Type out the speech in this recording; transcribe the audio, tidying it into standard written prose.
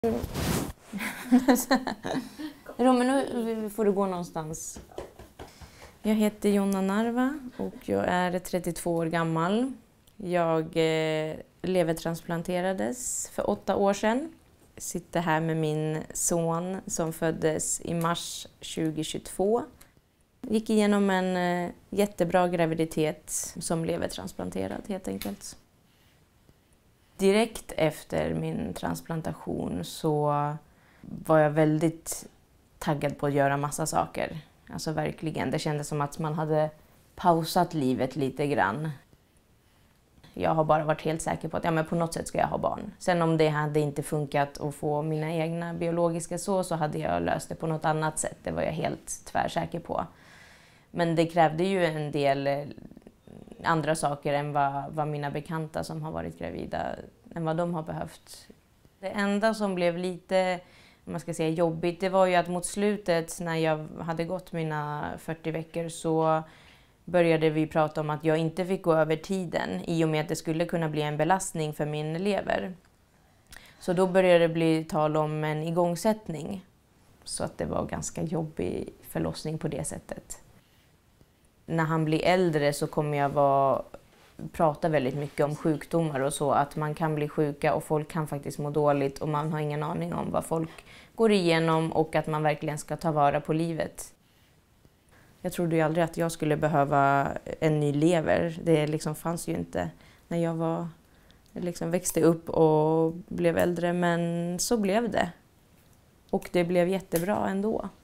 Men nu får du gå någonstans. Jag heter Jonna Narva och jag är 32 år gammal. Jag levertransplanterades för 8 år sedan. Jag sitter här med min son som föddes i mars 2022. Gick igenom en jättebra graviditet som levertransplanterad helt enkelt. Direkt efter min transplantation så var jag väldigt taggad på att göra massa saker. Alltså verkligen, det kändes som att man hade pausat livet lite grann. Jag har bara varit helt säker på att men på något sätt ska jag ha barn. Sen om det hade inte funkat att få mina egna biologiska så hade jag löst det på något annat sätt. Det var jag helt tvärsäker på. Men det krävde ju en del andra saker än vad mina bekanta som har varit gravida, än vad de har behövt. Det enda som blev lite jobbigt, det var ju att mot slutet när jag hade gått mina 40 veckor så började vi prata om att jag inte fick gå över tiden i och med att det skulle kunna bli en belastning för min lever. Så då började det bli tal om en igångsättning. Så att det var ganska jobbig förlossning på det sättet. När han blir äldre så kommer jag prata väldigt mycket om sjukdomar och så. Att man kan bli sjuka och folk kan faktiskt må dåligt och man har ingen aning om vad folk går igenom och att man verkligen ska ta vara på livet. Jag trodde ju aldrig att jag skulle behöva en ny lever. Det fanns ju inte när jag växte upp och blev äldre, men så blev det. Och det blev jättebra ändå.